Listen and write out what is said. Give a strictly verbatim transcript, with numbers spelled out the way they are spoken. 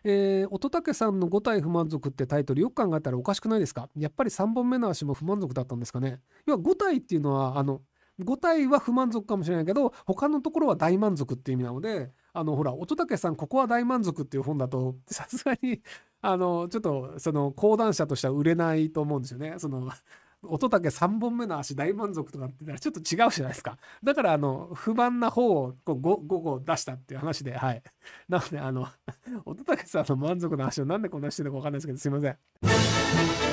えー、乙武さんのご体不満足ってタイトルよく考えたらおかしくないですか？やっぱりさんぼんめの足も不満足だったんですかね。要はご体っていうのは、あの、ご体は不満足かもしれないけど、他のところは大満足っていう意味なので、あの、ほら、乙武さん、ここは大満足っていう本だと、さすがに、あの、ちょっと、その、講談社としては売れないと思うんですよね。その、乙武さんぼんめの足大満足とかって言ったらちょっと違うじゃないですか。だから、あの、不満な方をこう 5, 5個出したっていう話で、はい。なので、あの、乙武さんの満足の足をなんでこんなしてるのかわかんないですけど、すいません。